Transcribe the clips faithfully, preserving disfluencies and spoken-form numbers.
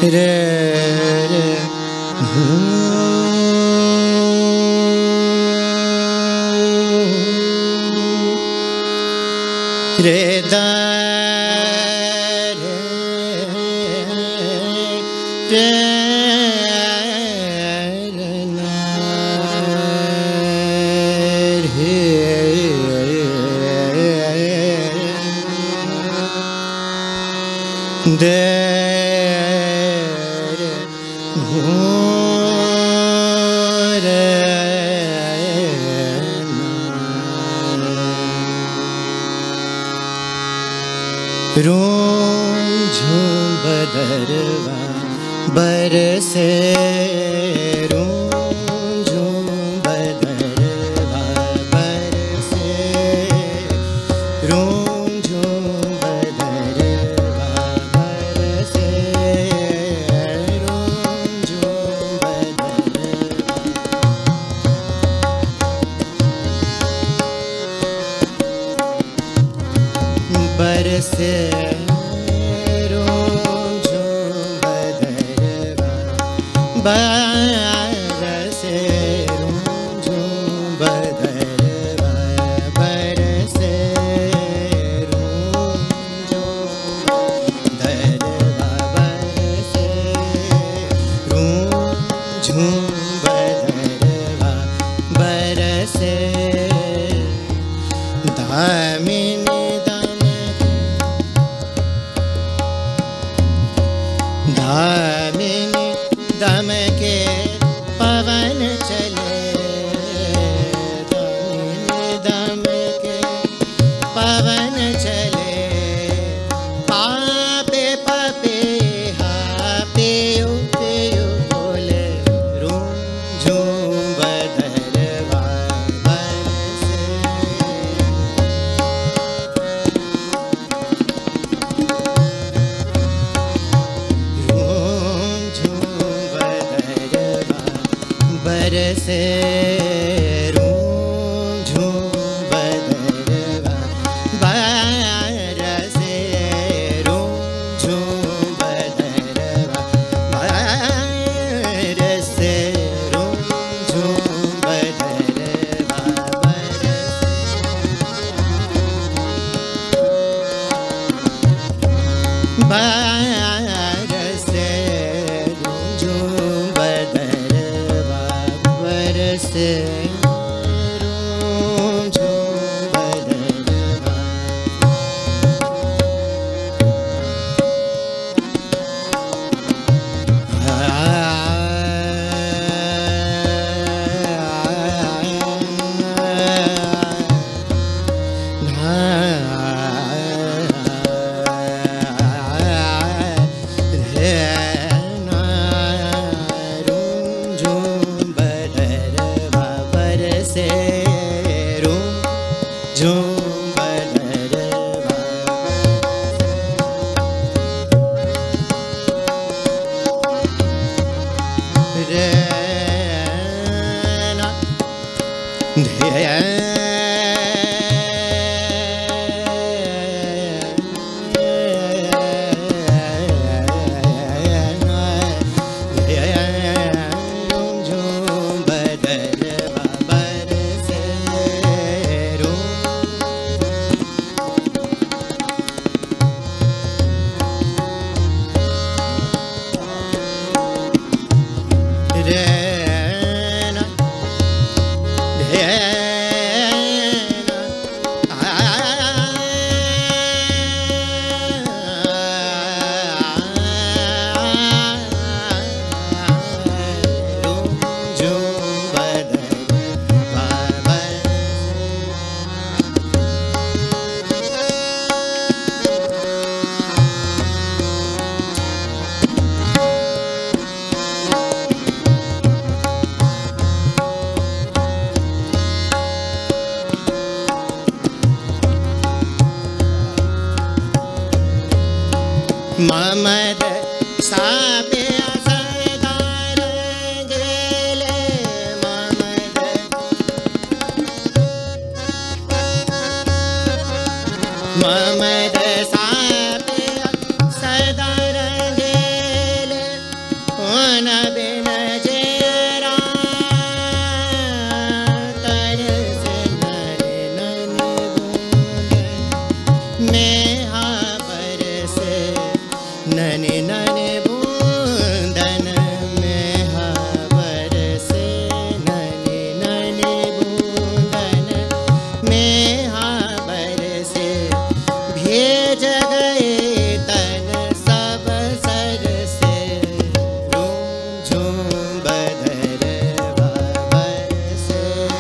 रे रे रे दा रे रे ना रे दे रोम झूम बदरवा बरसे रोम झूम बदरवा बरसे रोम झूम बदरवा बरसे रोम झूम बदरवा बरसे बरसे रूंझूं बदरवा बरसे रूंझूं बदरवा बरसे रूंझूं बदरवा बरसे दामिनी दामिनी दम के पवन चले दामिनी दम के पवन चले पापे पपे हा पेयो पेयो बोले रूंझूं बदरवा बरसे बरसे रूंझूं बदरवा बरसे रूंझूं बदरवा बरसे रूंझूं बदरवा बरसे रूंझूं बदरवा बरसे रूंझूं बदरवा ममद सापे असदार गेले ममद ममद सापे असदार गेले नने नने बूंदन में हा बरसे, नने नने बूंदन में हा बरसे, भेज गए तन सब सर से, रूम झूम बदरवा बरसे,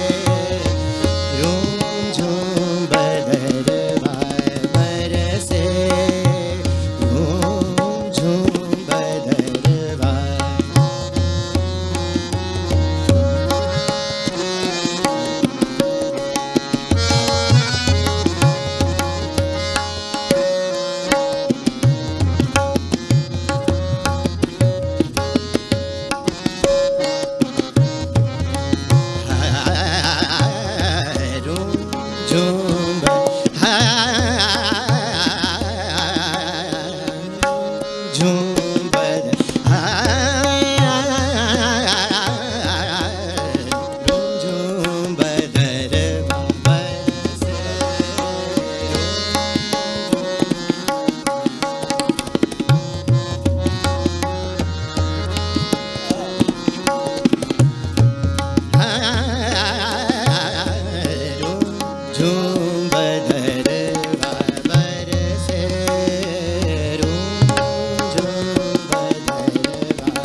रूम झूम बदरवा बरसे, रूम झूम बदरवा। झूम बदरवा बरसे, रूम झूम बदरवा।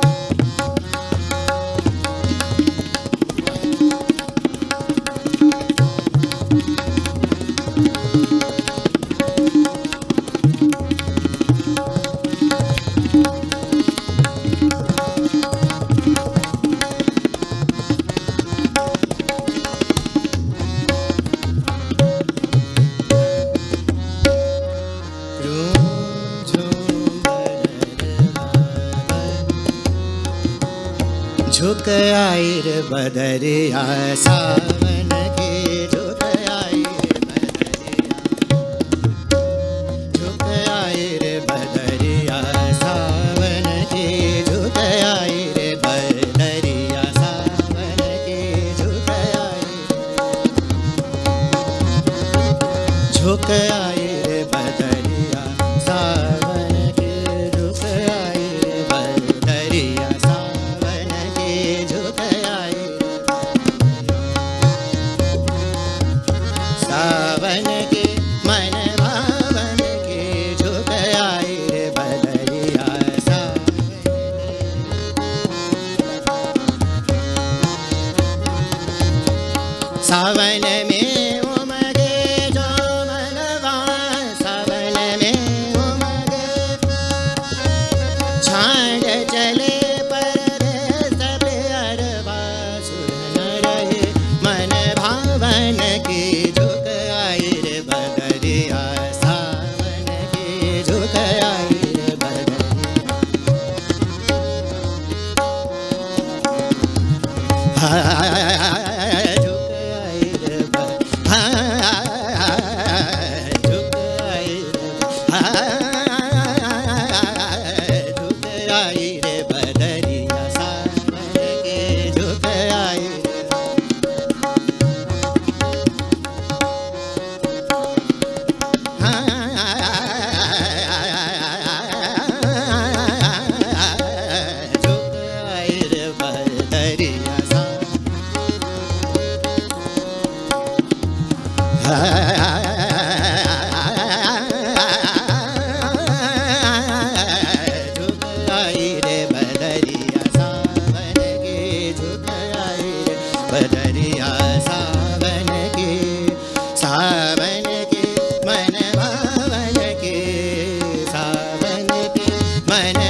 झुक आई रे बदरिया सावन के, झुक आई रे बदरिया, झुक आई रे बदरिया सावन के, झुक आई रे बदरिया सावन के, झुक आई, झुक आई रे बदरिया सावन के, झुक आई रे बदरिया सावन के, झुक आई सावन के मन भावन के, झुक आई रे बदरिया सावन। सावन में उमगे जो मनवा, सावन में उमगे छाड़ चले परदेस पे अरवा, सुन रहे मन भावन की, झुक आई रे बदरिया सावन की, झुक आई रे बदरिया। झुक आई रे ब- झुक आई रे, झुक आई रे बदरिया सावन के, झुक आई रे। झुक आई रे बदरिया सावन। झुक आई रे बदरिया सावन के, झुक आई रे बदरिया सावन के, सावन के मन भावन के, सावन के मन